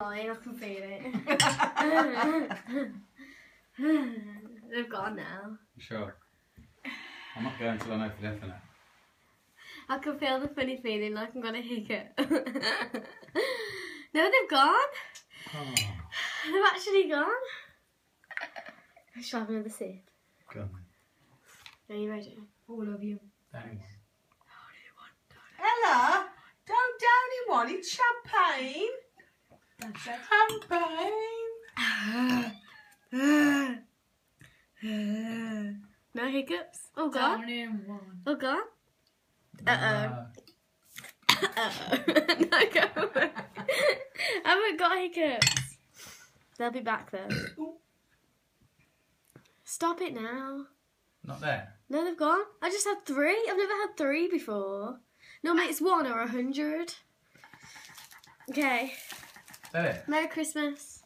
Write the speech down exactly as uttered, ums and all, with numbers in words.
I can feel it. They've gone now. Sure. I'm not going till I know for definite. I can feel the funny feeling like I'm gonna hiccup. No, they've gone. Oh. They've actually gone. Let's try another sip. Go on Are you ready? All of you. then. Thanks. Ella, don't down in one, it's champagne. That's it. Champagne. No hiccups. Oh god. Down in one. Oh god. Uh oh. Uh oh. No, go away. I haven't got hiccups. They'll be back though. Stop it now. Not there. No, they've gone. I just had three. I've never had three before. Normally it's one or a hundred. Okay. Is that it? Merry Christmas.